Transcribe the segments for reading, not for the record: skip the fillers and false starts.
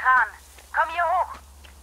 Kran. Komm hier hoch.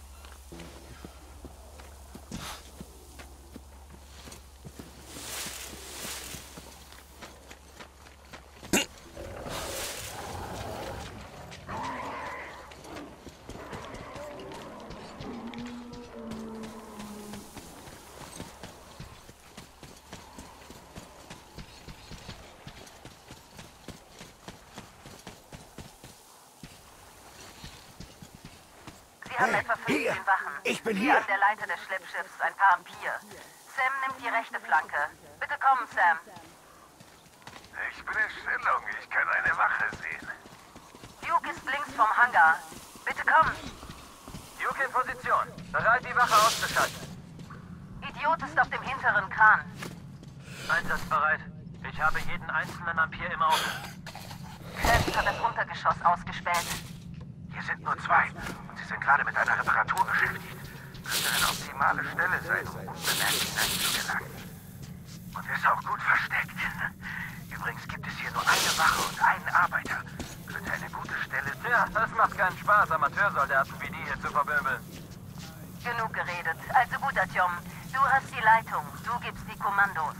Sie haben etwa 15 Wachen. Ich bin Hier hier. an der Leiter des Schleppschiffs ein paar am Pier. Sam nimmt die rechte Flanke. Bitte kommen, Sam. Ich bin in Stellung. Ich kann eine Wache sehen. Duke ist links vom Hangar. Bitte kommen. Duke in Position. Bereit, die Wache auszuschalten. Idiot ist auf dem hinteren Kran. Einsatzbereit. Ich habe jeden einzelnen am Pier im Auge. Crest hat das Untergeschoss ausgespäht. Hier sind nur 2 und sie sind gerade mit einer Reparatur beschäftigt. Könnte eine optimale Stelle sein, um unbemerkt hineinzugelangen. Und er ist auch gut versteckt. Übrigens gibt es hier nur eine Wache und einen Arbeiter. Könnte eine gute Stelle... Ja, das macht keinen Spaß, Amateursoldaten wie die hier zu vermöbeln. Genug geredet. Also gut, Artyom. Du hast die Leitung. Du gibst die Kommandos.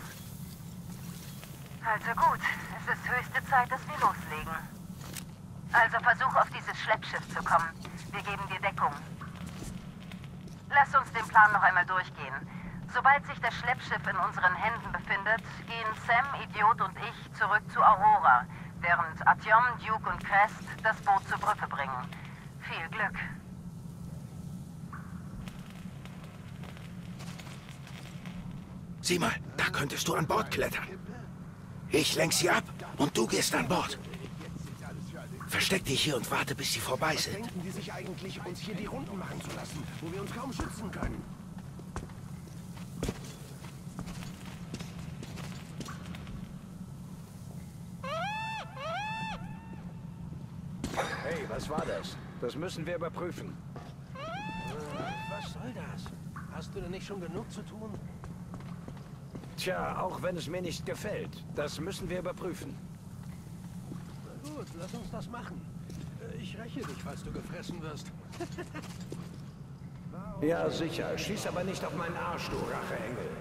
Also gut. Es ist höchste Zeit, dass wir loslegen. Also versuch auf dieses Schleppschiff zu kommen. Wir geben dir Deckung. Lass uns den Plan noch einmal durchgehen. Sobald sich das Schleppschiff in unseren Händen befindet, gehen Sam, Idiot und ich zurück zu Aurora, während Artyom, Duke und Crest das Boot zur Brücke bringen. Viel Glück. Sieh mal, da könntest du an Bord klettern. Ich lenk sie ab und du gehst an Bord. Versteck dich hier und warte, bis sie vorbei sind. Denken die sich eigentlich, uns hier die Runden machen zu lassen, wo wir uns kaum schützen können? Hey, was war das? Das müssen wir überprüfen. Was soll das? Hast du denn nicht schon genug zu tun? Tja, auch wenn es mir nicht gefällt. Das müssen wir überprüfen. Na gut, lass uns das machen. Ich räche dich, falls du gefressen wirst. Ja, sicher. Schieß aber nicht auf meinen Arsch, du Racheengel.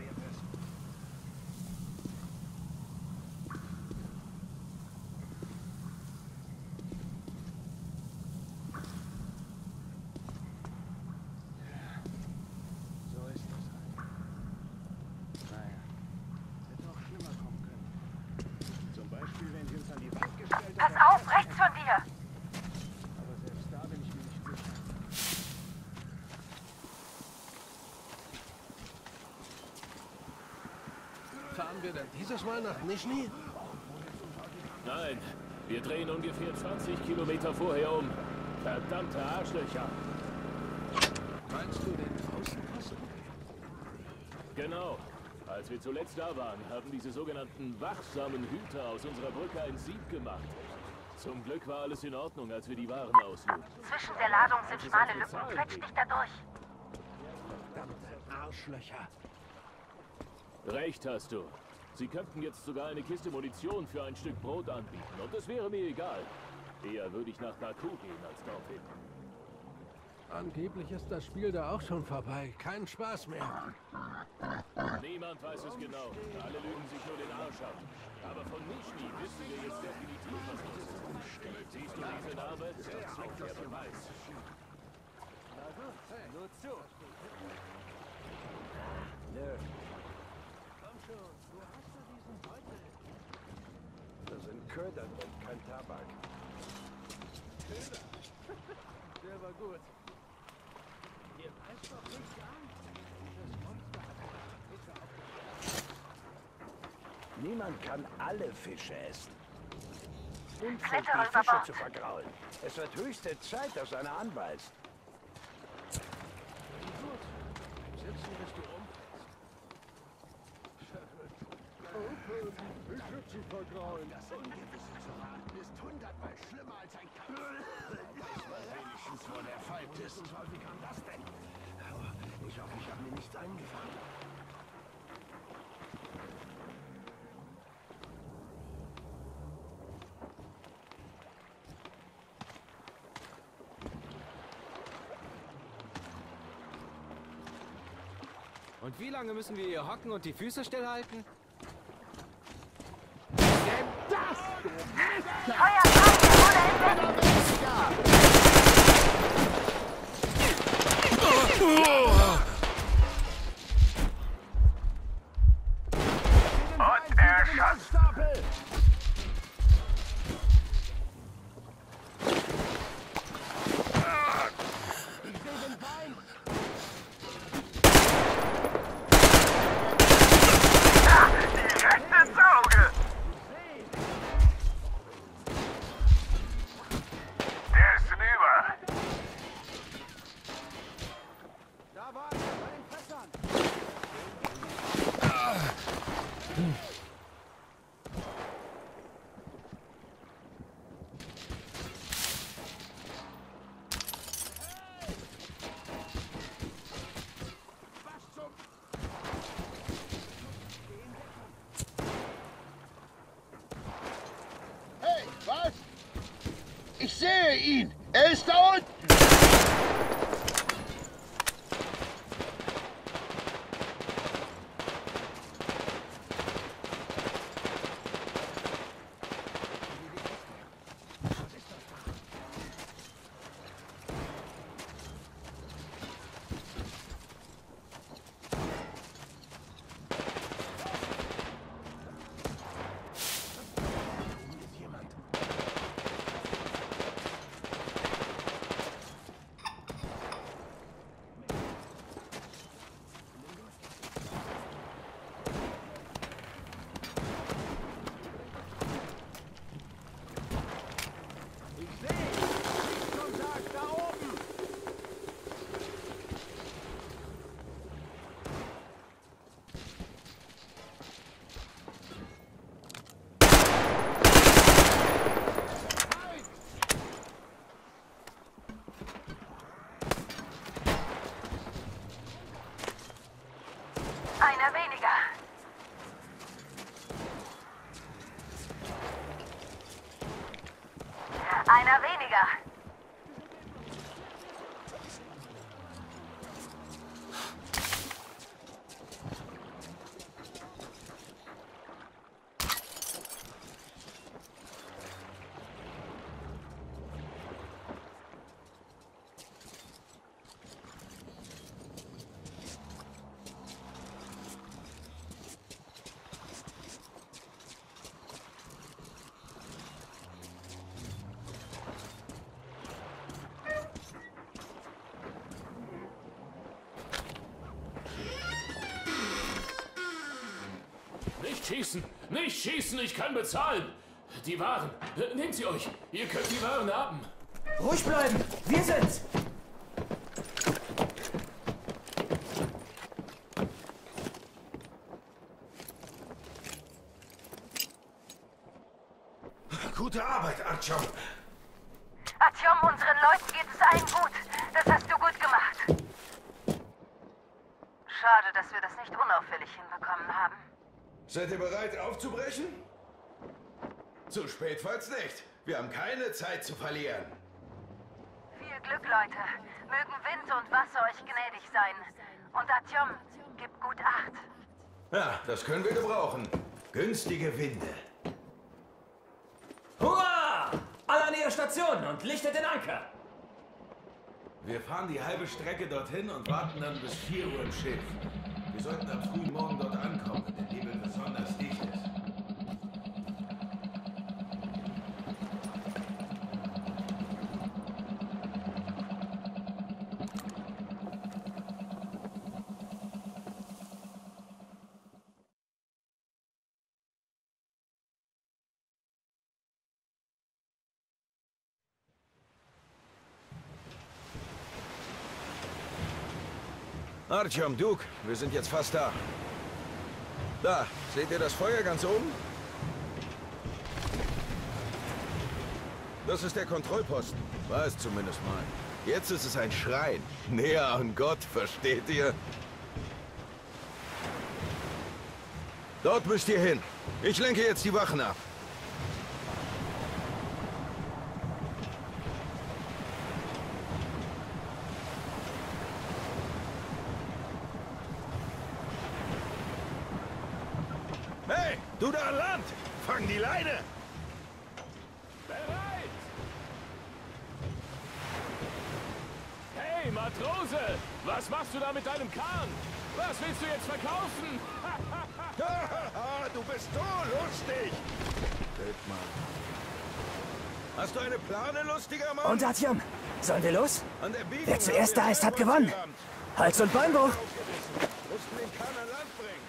So ist das halt. Naja, hätte auch schlimmer kommen können. Zum Beispiel, wenn sie uns an die Wand gestellt Pass hätten. auf, rechts von dir! Aber selbst da bin ich mir nicht sicher. Fahren wir denn dieses Mal nach Nischni? Nein, wir drehen ungefähr 20 Kilometer vorher um. Verdammte Arschlöcher. Meinst du den Außenposten? Genau. Als wir zuletzt da waren, haben diese sogenannten wachsamen Hüter aus unserer Brücke ein Sieg gemacht. Zum Glück war alles in Ordnung, als wir die Waren ausluden. Zwischen der Ladung sind schmale Lücken. Quetsch dich da durch. Verdammte Arschlöcher. Recht hast du. Sie könnten jetzt sogar eine Kiste Munition für ein Stück Brot anbieten. Und es wäre mir egal. Eher würde ich nach Baku gehen als dorthin. Angeblich ist das Spiel da auch schon vorbei. Kein Spaß mehr. Niemand weiß es genau. Alle lügen sich nur den Arsch ab. Aber von Nischni wissen wir jetzt definitiv, was los ist. Siehst du diese Narbe? Das ist der Beweis. Na gut, hey, nur zu. Nö, Komm schon, du hast ja diesen Beutel. das sind Köder und kein Tabak. Der war gut. Ihr weißt doch nicht an. Dieses Monster hat eine Fische aufgeschlagen. Niemand kann alle Fische essen. Unfähig, Klettere die über Fische Bord. zu vergraulen. Es wird höchste Zeit, dass einer anbeißt. Gut. Sitzen, bis du umfällst. Verrückt. Aufhören, die Fische zu vergrauen. Das Ungewisse zu warten ist 100-mal schlimmer als ein Kampf. Weiß man wenigstens, wo der Feind ist. Wie kam das denn? Aber ich hoffe, ich habe mir nichts eingefangen. Und wie lange müssen wir hier hocken und die Füße stillhalten? Feuer frei oder hinweg! Und erschossen. Direkt ins Auge. Der ist hinüber. Da war er bei den Fässern. Hey, was? Ich sehe ihn. Er ist da unten. Einer weniger. Einer weniger. Nicht schießen! Nicht schießen! Ich kann bezahlen! Die Waren! Nehmt sie euch! Ihr könnt die Waren haben! Ruhig bleiben! Wir sind's! Gute Arbeit, Artyom. Artyom, unseren Leuten geht es allen gut. Das hast du gut gemacht. Schade, dass wir das nicht unauffällig hinbekommen haben. Seid ihr bereit, aufzubrechen? Zu spät, falls nicht. Wir haben keine Zeit zu verlieren. Viel Glück, Leute. Mögen Wind und Wasser euch gnädig sein. Und Artyom, gib gut Acht. Ja, das können wir gebrauchen. Günstige Winde. Hurra! Alle an ihre Station und lichtet den Anker! Wir fahren die halbe Strecke dorthin und warten dann bis 4 Uhr im Schiff. Wir sollten am frühen Morgen dort ankommen, wenn der Nebel besonders dicht ist. Artyom, Duke, wir sind jetzt fast da. Da, seht ihr das Feuer ganz oben? Das ist der Kontrollposten. War es zumindest mal. Jetzt ist es ein Schrein. Näher an Gott, versteht ihr? Dort müsst ihr hin. Ich lenke jetzt die Wachen ab. Du da an Land! Fang die Leine! Bereit! Hey, Matrose! Was machst du da mit deinem Kahn? Was willst du jetzt verkaufen? Du bist so lustig! Bild mal. Hast du eine Plane, lustiger Mann? Und Artyom, sollen wir los? An der Biegung Wer zuerst haben wir da ist, hat selber gewonnen. zugerammt. Hals- und Beinbruch. Mussten den Kahn an Land bringen.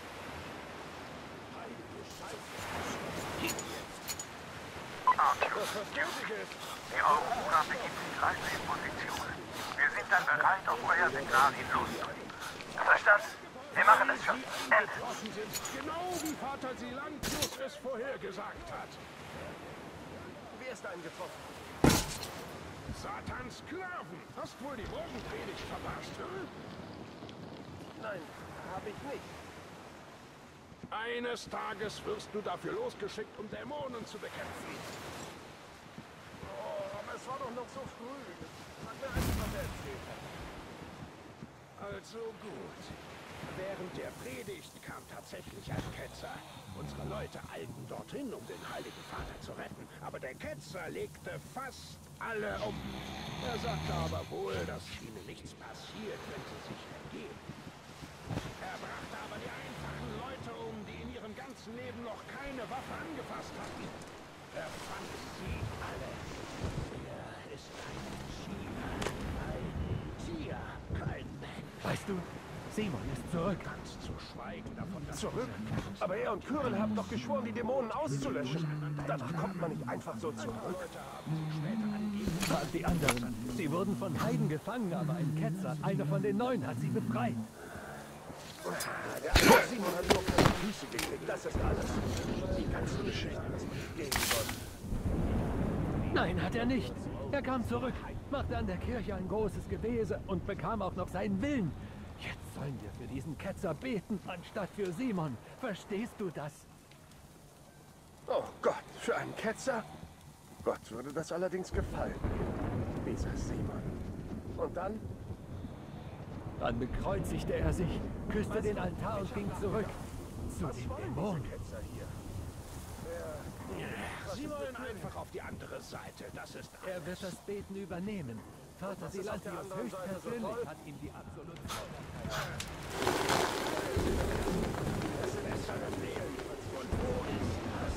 Die Aurora begibt sich leise in Position. Wir sind dann bereit, auf euer Signal hin loszulegen. Verstanden? Wir machen es schon. Ende. Genau wie Vater Silantius es vorhergesagt hat. Wer ist eingetroffen? Satans Sklaven! Hast wohl die Morgenpredigt verpasst, hm? Nein, habe ich nicht. Eines Tages wirst du dafür losgeschickt, um Dämonen zu bekämpfen. Oh, aber es war doch noch so früh. Sag mir einfach, was er erzählt hat. Also gut. Während der Predigt kam tatsächlich ein Ketzer. Unsere Leute eilten dorthin, um den Heiligen Vater zu retten. Aber der Ketzer legte fast alle um. Er sagte aber wohl, dass ihnen nichts passiert, wenn sie sich ergeben. Er brachte aber die einfachen Leute um, die in ihrem ganzen Leben noch keine Waffe angefasst hatten. Er fand sie alle. Er ist ein Tier, kein Mensch. Weißt du, Simon ist zurück. Ganz zu schweigen davon, dass Zurück? Aber er und Kyren haben doch geschworen, die Dämonen auszulöschen. Danach kommt man nicht einfach so zurück. Frag die anderen. Sie wurden von Heiden gefangen, aber ein Ketzer, einer von den 9, hat sie befreit. Der arme Simon hat nur keine Füße gekriegt, das ist alles. Die ganze Geschichte ist nicht gegen Gott. Nein, hat er nicht. Er kam zurück, machte an der Kirche ein großes Gewese und bekam auch noch seinen Willen. Jetzt sollen wir für diesen Ketzer beten, anstatt für Simon. Verstehst du das? Oh Gott, für einen Ketzer? Gott würde das allerdings gefallen. Dieser Simon. Und dann? Dann bekreuzigte er sich, küsste den Altar und ging zurück zu den Dämonen. Sie wollen einfach auf die andere Seite, das ist Er wird das Beten übernehmen. Vater Silantius höchstpersönlich hat ihm die Absolution erteilt. Und wo ist das?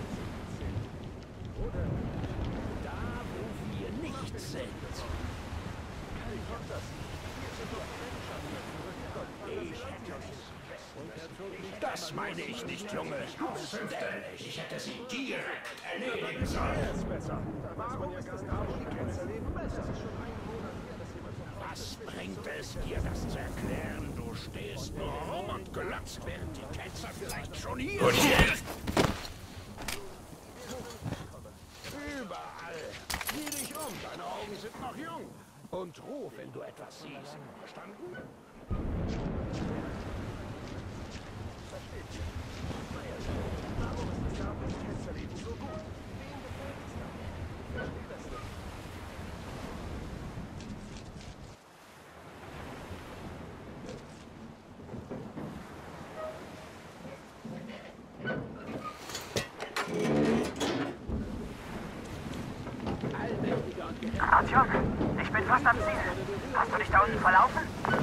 Oder da, wo wir nicht sind. Das meine ich nicht, Junge. Fürchterlich. Ich hätte sie direkt erledigen sollen. Warum ist das da, wo die Ketzer leben, besser? Was bringt es dir, das zu erklären? Du stehst nur rum und glotzt, während die Ketzer vielleicht schon hier sind. Überall. Sieh dich um, deine Augen sind noch jung. Und ruf, wenn du etwas siehst. Verstanden? Warum ist das da, wo die Ketzer leben, so gut? Wem gefällt es da? Ich verstehe das nicht. Artyom, ich bin fast am Ziel. Hast du dich da unten verlaufen?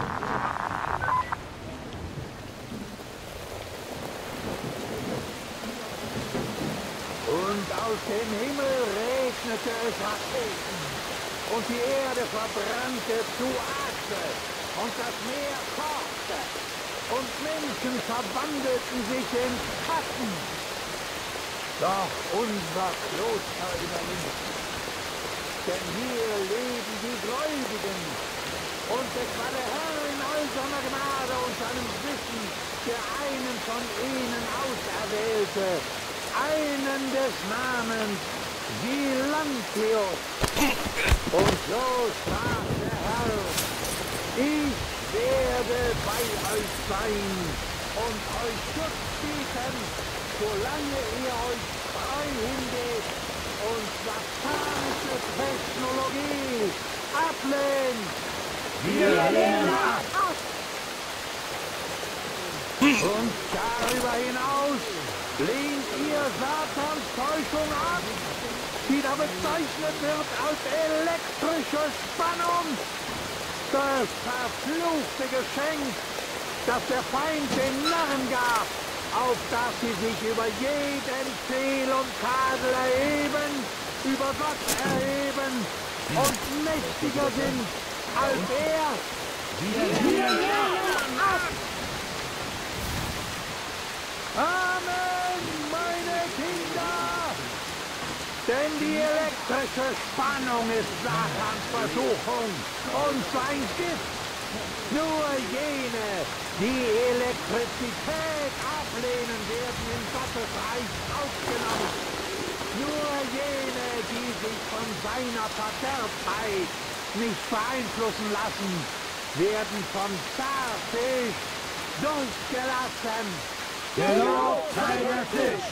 Und aus dem Himmel regnete es Raketen. Und die Erde verbrannte zu Asche. Und das Meer kochte. Und Menschen verwandelten sich in Schatten. Doch unser Kloster überlebt. Denn hier leben die Gläubigen. Und es war der Herr in all seiner Gnade und seinem Wissen, der einen von ihnen auserwählte. Einen des Namens Silantius. Und so sprach der Herr, ich werde bei euch sein und euch Schutz bieten, solange ihr euch treu hingebt und satanische Technologie ablehnt. Wir lehnen ab. Und darüber hinaus Lehnt ihr Satans Täuschung ab, die da bezeichnet wird als elektrische Spannung? Das verfluchte Geschenk, das der Feind den Narren gab, auf dass sie sich über jeden Fehl und Tadel erheben, über Gott erheben und mächtiger sind als er. Amen, meine Kinder! Denn die elektrische Spannung ist Satans Versuchung und sein Gift. Nur jene, die Elektrizität ablehnen, werden in Gottes Reich aufgenommen. Nur jene, die sich von seiner Verderbtheit nicht beeinflussen lassen, werden vom Starfisch durchgelassen. Gelobt sei der Fisch!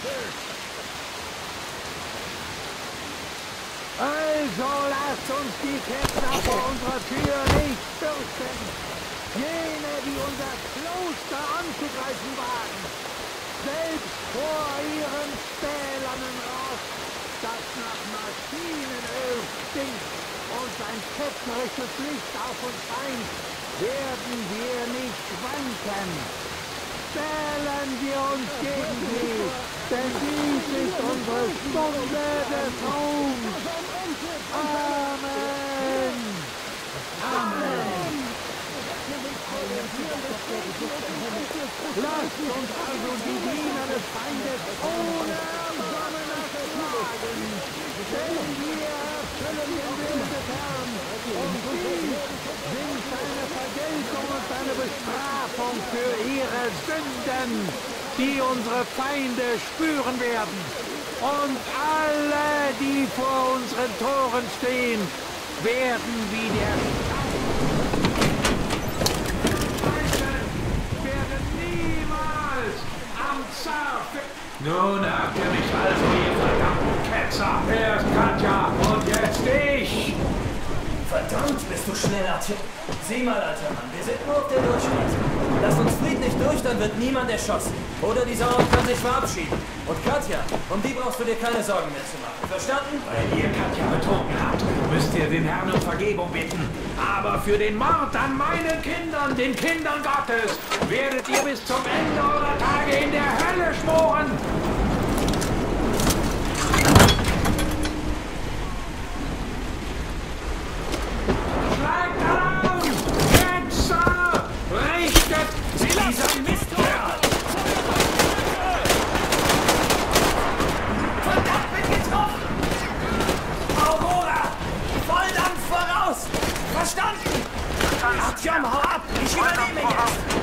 Also lasst uns die Ketzer vor unserer Tür nicht fürchten. Jene, die unser Kloster anzugreifen wagen, selbst vor ihrem stählernen Ross, das nach Maschinenöl stinkt und sein ketzerisches Licht auf uns scheint, werden wir nicht wanken. Stellen wir uns gegen sie, denn dies ist unsere Stunde des Ruhms. Amen. Amen. Lasst uns also die Diener des Feindes ohne Erbarmen erschlagen, denn wir erfüllen den Willen des Herrn und sie sind seine Vergeltung und seine Bestrafung für ihre Sünden, die unsere Feinde spüren werden. Und alle, die vor unseren Toren stehen, werden wie der Nun habt ihr mich also, ihr verdammten Ketzer. Erst Katja und jetzt ich. Verdammt, bist du schnell, Artyom. Sieh mal, alter Mann, wir sind nur auf der Durchreise. Lass uns friedlich durch, dann wird niemand erschossen. Oder dieser Ort kann sich verabschieden. Und Katja, um die brauchst du dir keine Sorgen mehr zu machen. Verstanden? Weil ihr Katja betrogen habt, müsst ihr den Herrn um Vergebung bitten. Aber für den Mord an meinen Kindern, den Kindern Gottes, werdet ihr bis zum Ende eurer Tage in der Hölle schmoren. Schlagt Alarm! Ketzer! Richtet sie dieser Mistkerl! Verdammt, bin getroffen! Aurora! Volldampf voraus! Verstanden? Artyom, hau ab! Ich übernehme jetzt!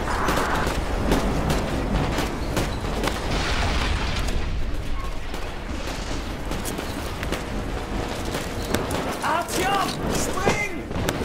Artyom, spring!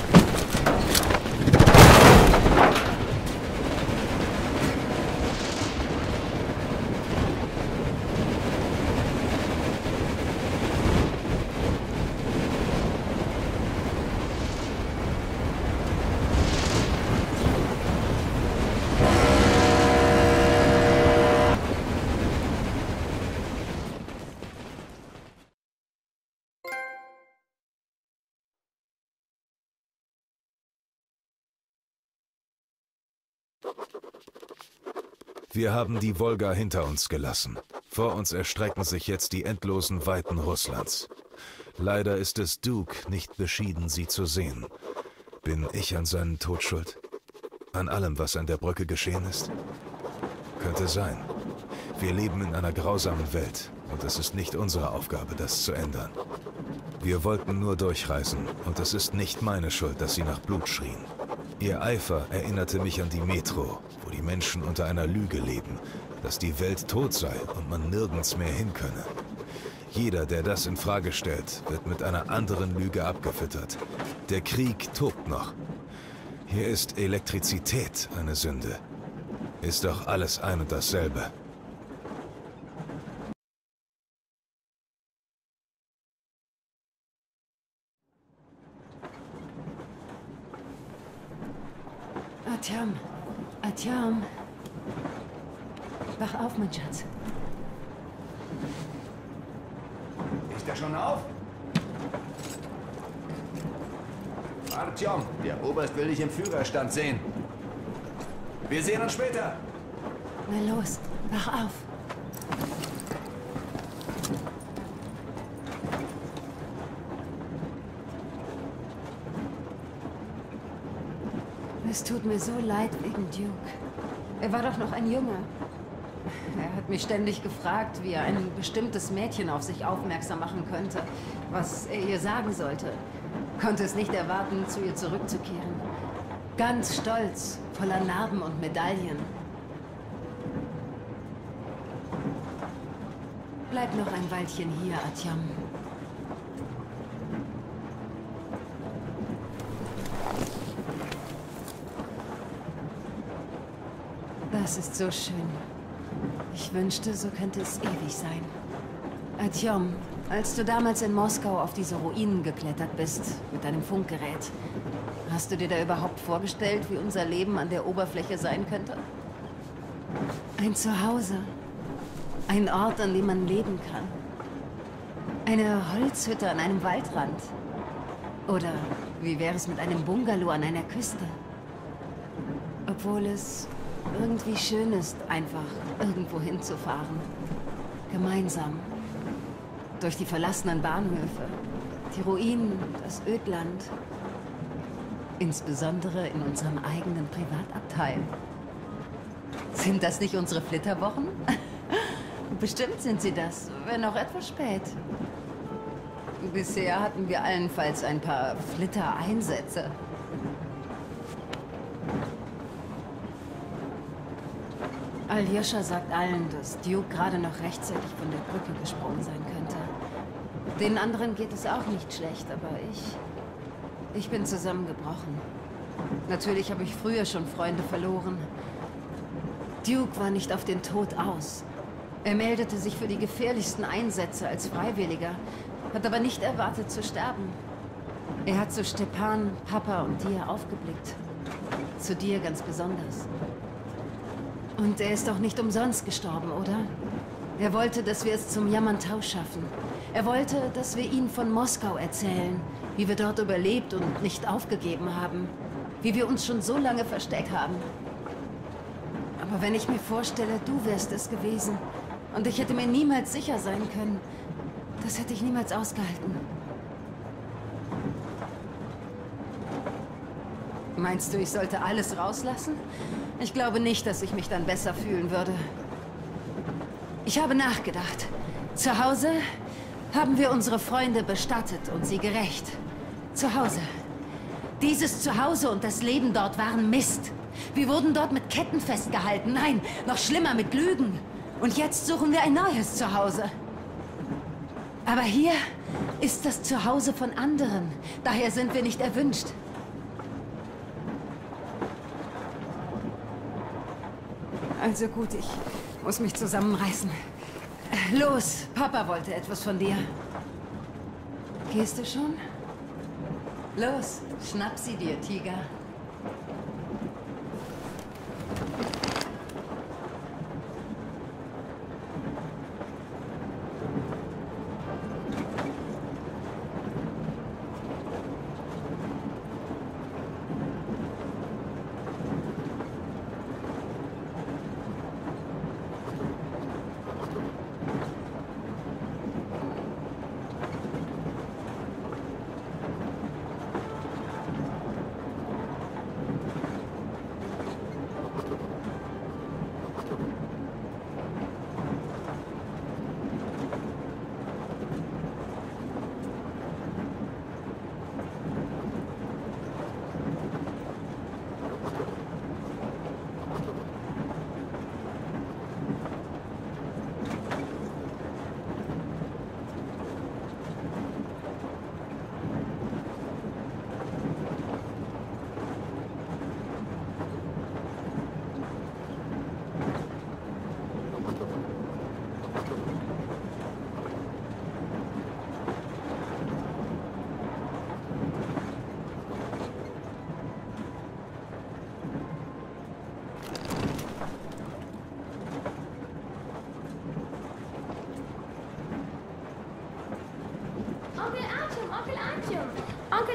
Wir haben die Wolga hinter uns gelassen. Vor uns erstrecken sich jetzt die endlosen Weiten Russlands. Leider ist es Duke nicht beschieden, sie zu sehen. Bin ich an seinem Tod schuld? An allem, was an der Brücke geschehen ist? Könnte sein. Wir leben in einer grausamen Welt und es ist nicht unsere Aufgabe, das zu ändern. Wir wollten nur durchreisen und es ist nicht meine Schuld, dass sie nach Blut schrien. Ihr Eifer erinnerte mich an die Metro, wo die Menschen unter einer Lüge leben, dass die Welt tot sei und man nirgends mehr hin könne. Jeder, der das in Frage stellt, wird mit einer anderen Lüge abgefüttert. Der Krieg tobt noch. Hier ist Elektrizität eine Sünde. Ist doch alles ein und dasselbe. Artyom, Artyom. Wach auf, mein Schatz. Bricht er schon auf? Artyom, der Oberst will dich im Führerstand sehen. Wir sehen uns später. Na los, wach auf. Es tut mir so leid wegen Duke. Er war doch noch ein Junge. Er hat mich ständig gefragt, wie er ein bestimmtes Mädchen auf sich aufmerksam machen könnte, was er ihr sagen sollte. Konnte es nicht erwarten, zu ihr zurückzukehren. Ganz stolz, voller Narben und Medaillen. Bleib noch ein Weilchen hier, Artyom. Das ist so schön. Ich wünschte, so könnte es ewig sein. Artyom, als du damals in Moskau auf diese Ruinen geklettert bist, mit deinem Funkgerät, hast du dir da überhaupt vorgestellt, wie unser Leben an der Oberfläche sein könnte? Ein Zuhause. Ein Ort, an dem man leben kann. Eine Holzhütte an einem Waldrand. Oder wie wäre es mit einem Bungalow an einer Küste? Obwohl es irgendwie schön ist, einfach irgendwo hinzufahren. Gemeinsam. Durch die verlassenen Bahnhöfe, die Ruinen, das Ödland. Insbesondere in unserem eigenen Privatabteil. Sind das nicht unsere Flitterwochen? Bestimmt sind sie das, wenn auch etwas spät. Bisher hatten wir allenfalls ein paar Flittereinsätze. Aljoscha sagt allen, dass Duke gerade noch rechtzeitig von der Brücke gesprungen sein könnte. Den anderen geht es auch nicht schlecht, aber ich bin zusammengebrochen. Natürlich habe ich früher schon Freunde verloren. Duke war nicht auf den Tod aus. Er meldete sich für die gefährlichsten Einsätze als Freiwilliger, hat aber nicht erwartet zu sterben. Er hat zu Stepan, Papa und dir aufgeblickt. Zu dir ganz besonders. Und er ist doch nicht umsonst gestorben, oder? Er wollte, dass wir es zum Yamantau schaffen. Er wollte, dass wir ihn von Moskau erzählen, wie wir dort überlebt und nicht aufgegeben haben. Wie wir uns schon so lange versteckt haben. Aber wenn ich mir vorstelle, du wärst es gewesen und ich hätte mir niemals sicher sein können, das hätte ich niemals ausgehalten. Meinst du, ich sollte alles rauslassen? Ich glaube nicht, dass ich mich dann besser fühlen würde. Ich habe nachgedacht. Zu Hause haben wir unsere Freunde bestattet und sie gerächt. Zu Hause. Dieses Zuhause und das Leben dort waren Mist. Wir wurden dort mit Ketten festgehalten. Nein, noch schlimmer, mit Lügen. Und jetzt suchen wir ein neues Zuhause. Aber hier ist das Zuhause von anderen. Daher sind wir nicht erwünscht. Also gut, ich muss mich zusammenreißen. Los, Papa wollte etwas von dir. Gehst du schon? Los, schnapp sie dir, Tiger.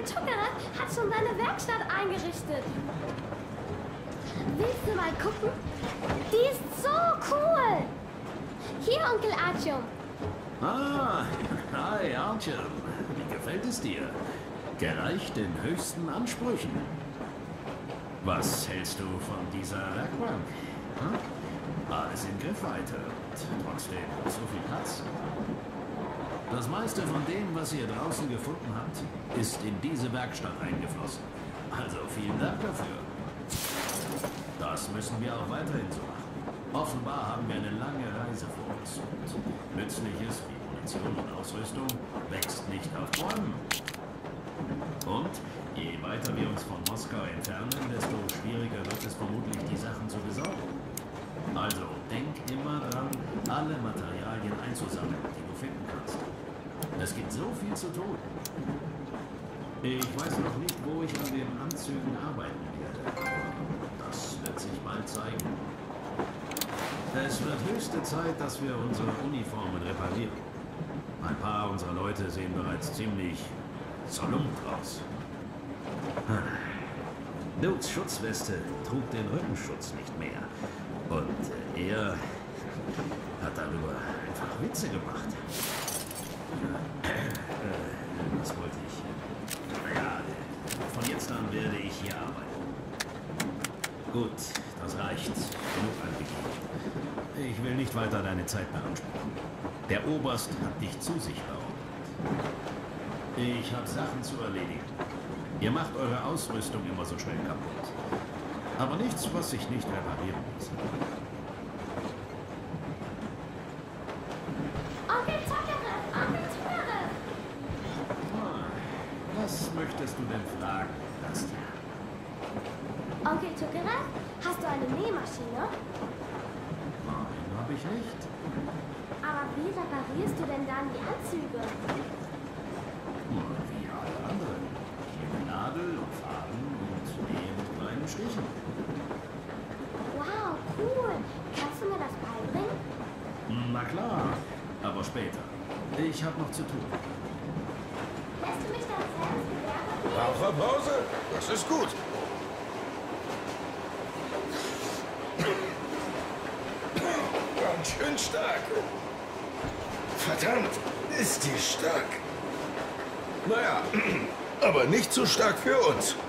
Tuckerat hat schon seine Werkstatt eingerichtet. Willst du mal gucken? Die ist so cool. Hier, Onkel Artyom. Ah, hi Artyom. Wie gefällt es dir? Gereicht den höchsten Ansprüchen. Was hältst du von dieser Werkbank? Hm? Alles in Griffweite und trotzdem so viel Platz. Das meiste von dem, was ihr draußen gefunden habt, ist in diese Werkstatt eingeflossen. Also vielen Dank dafür. Das müssen wir auch weiterhin so machen. Offenbar haben wir eine lange Reise vor uns und Nützliches wie Munition und Ausrüstung wächst nicht auf Bäumen. Und je weiter wir uns von Moskau entfernen, desto schwieriger wird es vermutlich, die Sachen zu besorgen. Also denk immer dran, alle Materialien einzusammeln, die du finden kannst. Es gibt so viel zu tun. Ich weiß noch nicht, wo ich an den Anzügen arbeiten werde, aber das wird sich bald zeigen. Es wird höchste Zeit, dass wir unsere Uniformen reparieren. Ein paar unserer Leute sehen bereits ziemlich zerlumpt aus. Dudes Schutzweste trug den Rückenschutz nicht mehr. Und er hat darüber einfach Witze gemacht. Was wollte ich? Naja, von jetzt an werde ich hier arbeiten. Gut, das reicht. Genug angegeben. Ich will nicht weiter deine Zeit beanspruchen. Der Oberst hat dich zu sich beordert. Ich habe Sachen zu erledigen. Ihr macht eure Ausrüstung immer so schnell kaputt. Aber nichts, was sich nicht reparieren lässt. Onkel Tuckerat! Onkel Tuckerat! Was möchtest du denn fragen, Nastja? Onkel Tuckerat, hast du eine Nähmaschine? Nein, habe ich nicht. Aber wie reparierst du denn dann die Anzüge? Wie alle anderen. Mit Nadel und Faden und Nähe mit kleinen Stichen. Wow, cool. Kannst du mir das beibringen? Na klar, aber später. Ich habe noch zu tun. Lässt du mich dann selbst bewerben? Raucherpause? Das ist gut. Ganz schön stark. Verdammt, ist die stark. Naja, aber nicht zu stark für uns.